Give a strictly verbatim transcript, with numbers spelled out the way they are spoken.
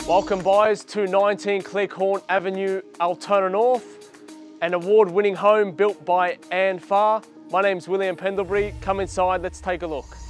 Welcome buyers to nineteen Cleghorn Avenue, Altona North, an award-winning home built by Anne Farr. My name's William Pendlebury. Come inside, let's take a look.